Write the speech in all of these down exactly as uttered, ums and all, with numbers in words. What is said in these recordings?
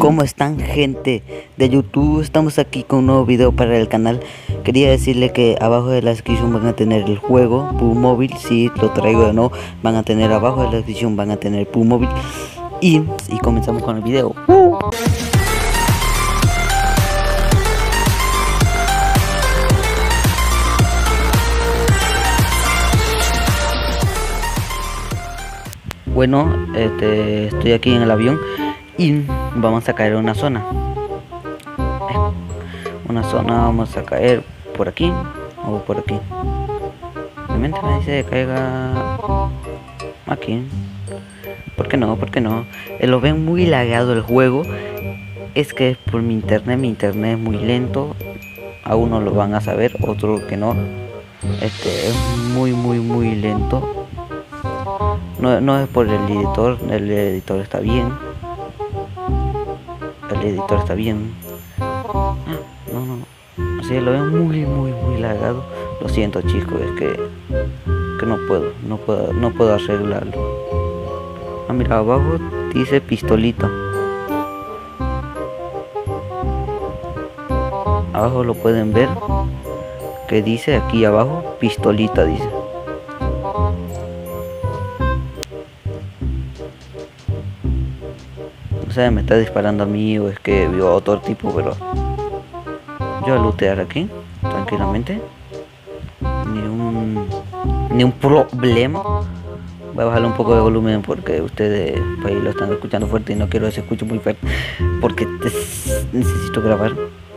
¿Cómo están, gente de YouTube? Estamos aquí con un nuevo video para el canal. Quería decirle que abajo de la descripción van a tener el juego P U B Mobile. Si lo traigo o no, van a tener abajo de la descripción, van a tener P U B Mobile. Y, y comenzamos con el video. ¡Uh! Bueno, este, estoy aquí en el avión y vamos a caer en una zona. Una zona, vamos a caer por aquí o por aquí. Realmente me dice que caiga aquí. ¿Por qué no? ¿Por qué no? Eh, lo ven muy lagado el juego. Es que es por mi internet, mi internet es muy lento. A uno lo van a saber, otro que no. Este es muy muy muy lento. No, no es por el editor, el editor está bien. El editor está bien. Ah, no, no, no. Sí, lo veo muy, muy, muy lagado. Lo siento, chicos, es que, que no puedo, no puedo, no puedo arreglarlo. Ah, mira, abajo dice pistolita. Abajo lo pueden ver. Que dice aquí abajo, pistolita, dice. O sea, me está disparando a mí o es que vio a otro tipo, pero yo a lootear aquí, tranquilamente. Ni un, ni un problema. Voy a bajarle un poco de volumen porque ustedes pues, ahí lo están escuchando fuerte y no quiero que se escuche muy fuerte porque necesito grabar.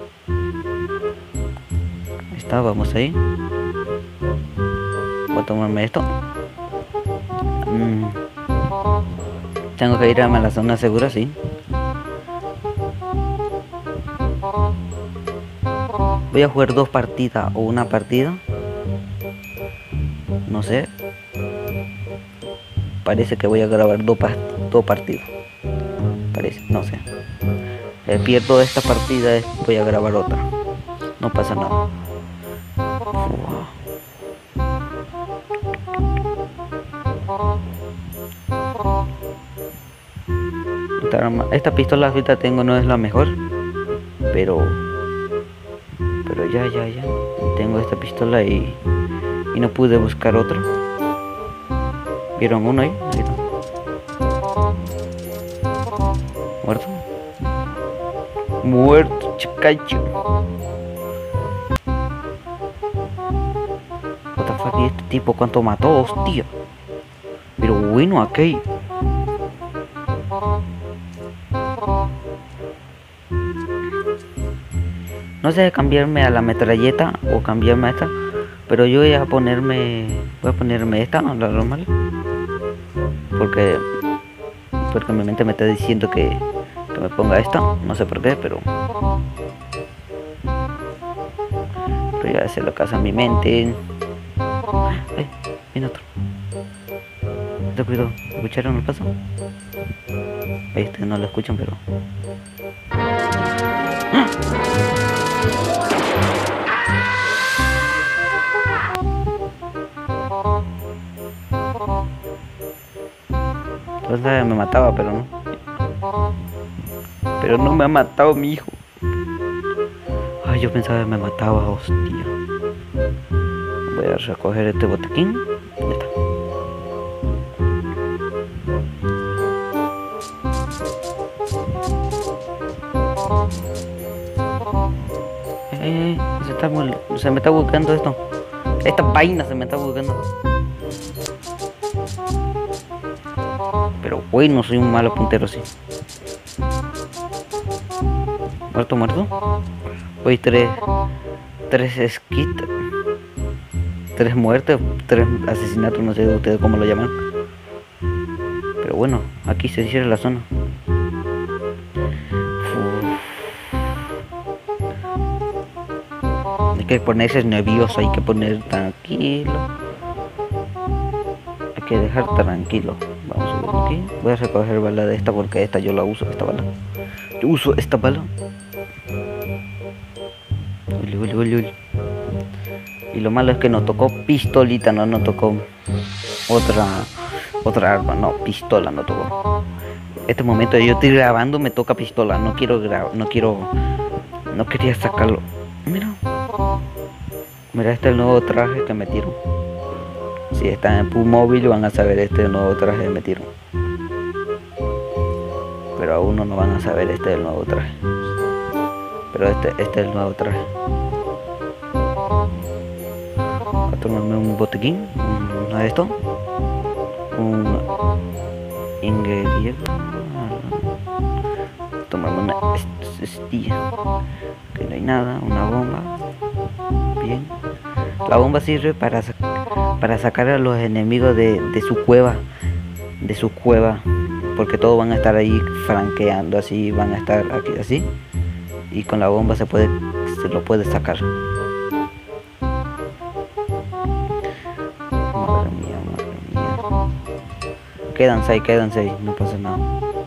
Ahí está, vamos ahí. Voy a tomarme esto. Mm. Tengo que ir a la zona segura, sí. Voy a jugar dos partidas o una partida. No sé. Parece que voy a grabar dos, dos partidos. Parece, no sé. Eh, pierdo esta partida, voy a grabar otra. No pasa nada. Esta pistola ahorita tengo no es la mejor, pero pero ya ya ya tengo esta pistola y, y no pude buscar otra. ¿Vieron uno ahí? Ahí está. Muerto. Muerto, chicacho. What the fuck, ¿y este tipo cuánto mató? Hostia. Pero bueno, aquí. No sé cambiarme a la metralleta o cambiarme a esta, pero yo voy a ponerme, voy a ponerme esta, la normal, porque porque mi mente me está diciendo que, que me ponga esta, no sé por qué, pero pero ya se lo casa mi mente. Ay, viene otro. Te cuidado, ¿escucharon el paso? Este no lo escuchan, pero ¡ah! Entonces me mataba, pero no. Pero no me ha matado mi hijo. Ay, yo pensaba que me mataba, hostia. Voy a recoger este botequín. Ya está. Eh, se, está, se me está buscando esto. Esta vaina se me está buscando. Pero bueno, soy un malo puntero, sí. Muerto, muerto. Hoy tres Tres skits. Tres muertes, tres asesinatos, no sé de ustedes cómo lo llaman. Pero bueno, aquí se cierra la zona. Hay que ponerse nervioso, hay que poner tranquilo. Hay que dejar tranquilo. Vamos a ver aquí. Voy a recoger bala de esta porque esta yo la uso, esta bala. Yo uso esta bala. Uli, uli, uli, uli. Y lo malo es que nos tocó pistolita, no nos tocó otra otra arma, no, pistola no tocó. Este momento yo estoy grabando, me toca pistola. No quiero grabar, no quiero, no quería sacarlo. Mira, mira, este es el nuevo traje que metieron. Si están en P U B Móvil van a saber este nuevo traje que metieron. Pero aún no van a saber este es el nuevo traje. Pero este, este es el nuevo traje. Voy a tomarme un botequín, uno de estos. Un ingrediente. Tomarme una estilla. Que no hay nada, una bomba. Bien. La bomba sirve para, para sacar a los enemigos de, de su cueva. De su cueva. Porque todos van a estar ahí franqueando así. Van a estar aquí así. Y con la bomba se puede. Se lo puede sacar. Madre mía, madre mía. Quédanse ahí, quédanse ahí. No pasa nada.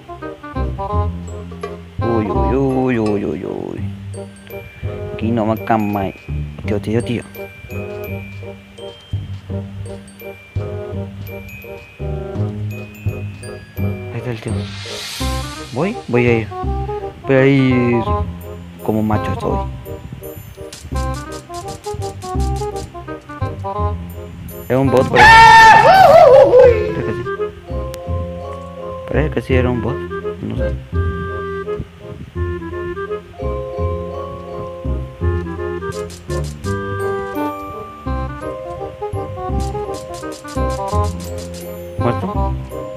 Uy, uy, uy, uy, uy, uy. Aquí no me cama. Tío, tío, tío. Ahí está el tío. Voy, voy a ir. Voy a ir como macho estoy. Es un bot, parece. Parece que sí. Parece que sí era un bot. No sé. ¿Muerto?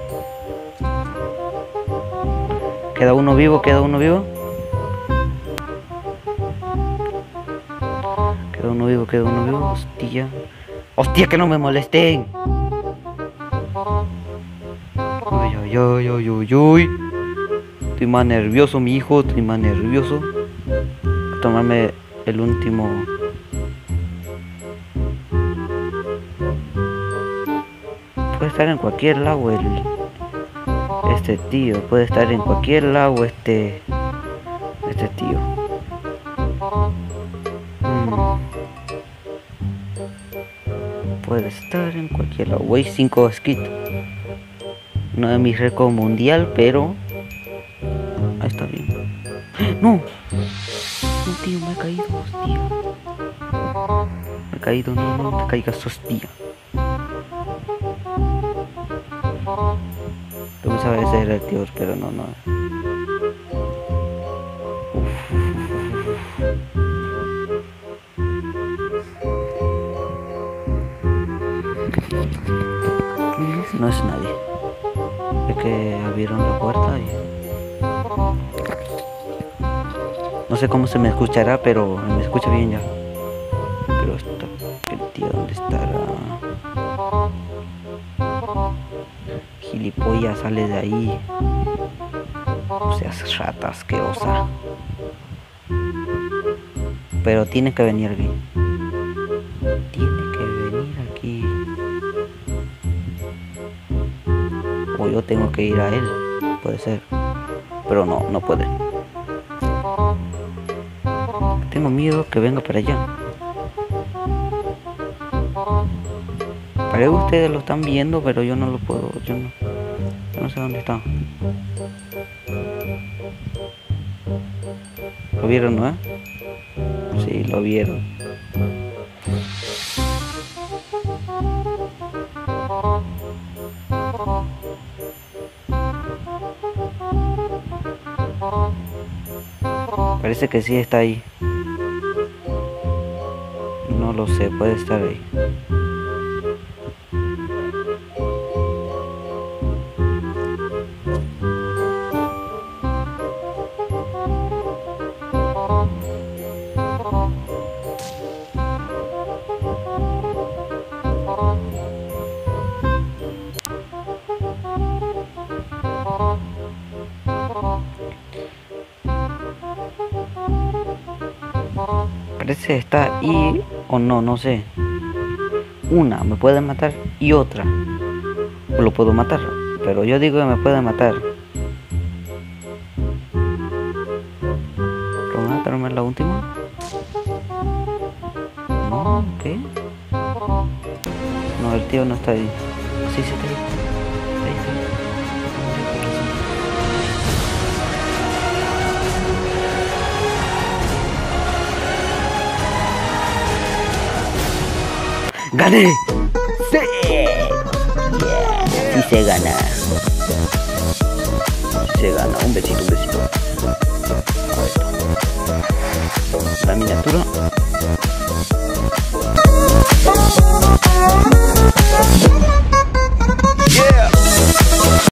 Queda uno vivo, queda uno vivo. Queda uno vivo, queda uno vivo. Hostia. Hostia, que no me molesten. Uy, uy, uy, uy, uy, uy. Estoy más nervioso, mi hijo. Estoy más nervioso. Voy a tomarme el último. Puede estar en cualquier lado el este tío, puede estar en cualquier lado este este tío. Hmm. Puede estar en cualquier lado. Voy cinco skits. No es mi récord mundial, pero ahí está bien. No, no tío, me he caído, hostia. Me he caído, no, no te caigas, hostia. Yo pensaba que ese era el tío, pero no, no. No es nadie. Es que abrieron la puerta y... No sé cómo se me escuchará, pero me escucha bien ya. Pero está... ¿El tío dónde estará? Gilipollas, sale de ahí. O seas rata asquerosa. Pero tiene que venir aquí. Tiene que venir aquí. O yo tengo que ir a él. Puede ser. Pero no, no puede. Tengo miedo que venga para allá. Parece que ustedes lo están viendo, pero yo no lo puedo. Yo no, yo no sé dónde está. ¿Lo vieron, no? Eh? Sí, lo vieron. Parece que sí está ahí. No lo sé, puede estar ahí. Parece que está ahí o no, no sé. Una me puede matar y otra lo puedo matar, pero yo digo que me puede matar. ¿Vamos a matarme la última? No, ¿qué? No, el tío no está ahí. Sí, sí está ahí. Ahí está. ¡Gané! ¡Sí! Yeah. Sí se gana. Se gana. Un besito, un besito. Ahí está. La miniatura.